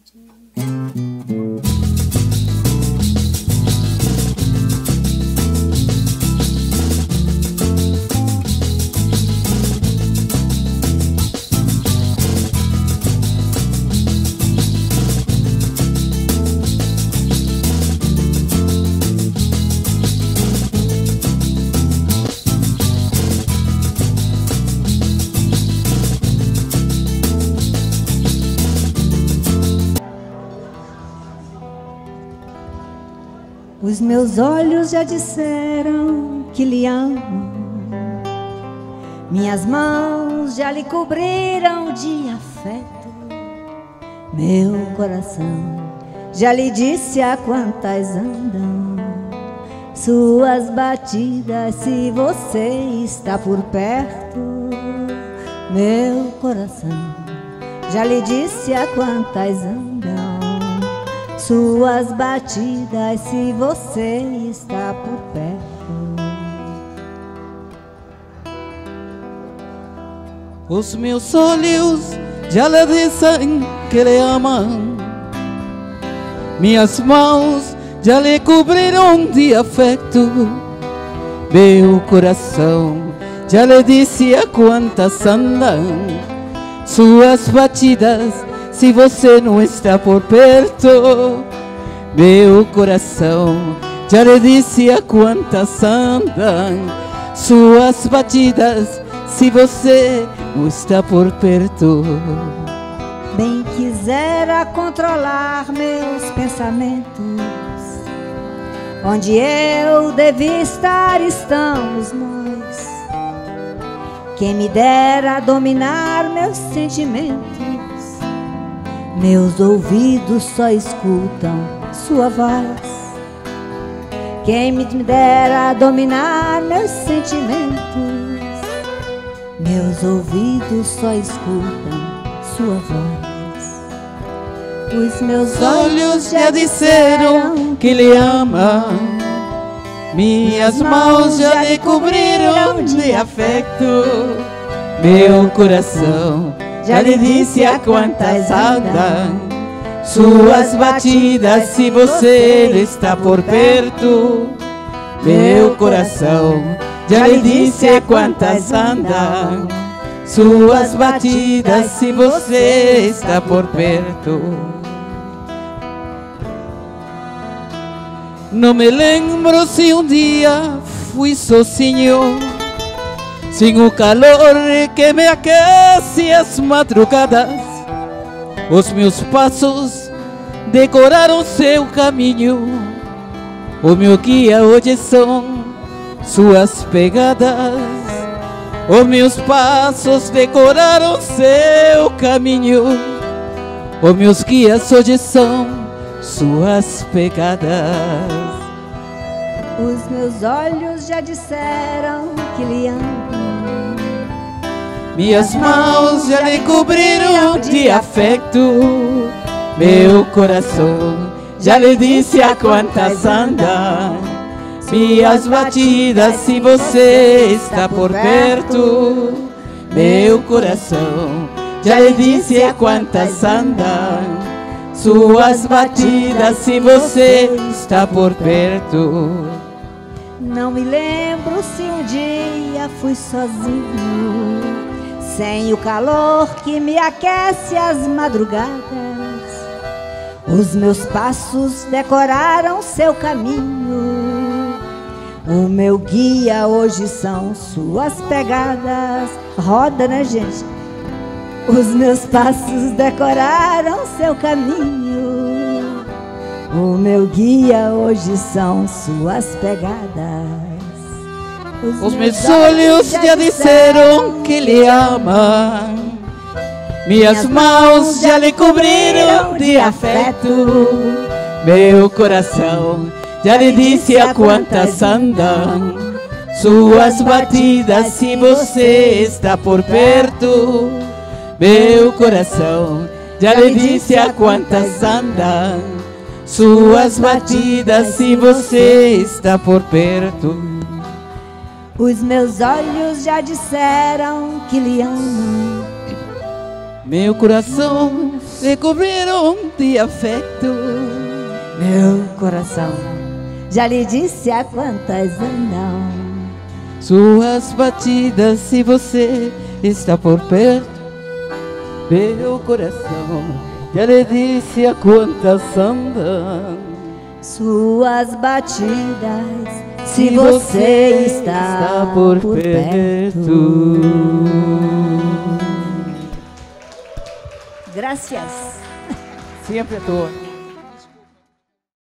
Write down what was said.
Os meus olhos já disseram que lhe amo, minhas mãos já lhe cobriram de afeto, meu coração já lhe disse a quantas andam suas batidas, se você está por perto. Meu coração já lhe disse a quantas andam suas batidas, se você está por perto. Os meus olhos já lhe dizem que lhe amam, minhas mãos já lhe cobriram de afeto, meu coração já lhe disse a quantas andam suas batidas, se você não está por perto. Meu coração já lhe disse a quantas andam suas batidas, se você não está por perto. Bem quisera controlar meus pensamentos, onde eu devia estar estamos nós. Quem me dera dominar meus sentimentos, meus ouvidos só escutam sua voz. Quem me dera dominar meus sentimentos, meus ouvidos só escutam sua voz. Os meus olhos já disseram que lhe amam, minhas mãos já lhe cobriram de afeto, meu coração já lhe disse a quantas andam suas batidas, se você está por perto. Meu coração já lhe disse a quantas andam suas batidas, se você está por perto. Não me lembro se um dia fui sozinho, sem o calor que me aquece as madrugadas. Os meus passos decoraram seu caminho, o meu guia hoje são suas pegadas. Os meus passos decoraram seu caminho, os meus guias hoje são suas pegadas. Os meus olhos já disseram que lhe amam, minhas mãos já lhe cobriram de afeto, meu coração já lhe disse a quantas andam minhas batidas, se você está por perto. Meu coração já lhe disse a quantas andam suas batidas, se você está por perto. Não me lembro se um dia fui sozinho, sem o calor que me aquece as madrugadas. Os meus passos decoraram seu caminho, o meu guia hoje são suas pegadas. Roda, né, gente? Os meus passos decoraram seu caminho, o meu guia hoje são suas pegadas. Os meus olhos já disseram que lhe amam, minhas mãos já lhe cobriram de afeto, meu coração já lhe disse a quantas andam suas batidas, se você está por perto. Meu coração já lhe disse a quantas andam suas batidas, se você está por perto. Os meus olhos já disseram que lhe amam, Meu coração lhe cobriram de afeto. Meu coração já lhe disse há quantas andam. Suas batidas, se você está por perto. Meu coração já lhe disse há quantas andam. Suas batidas, se você está por perto. Gracias. Siempre tú.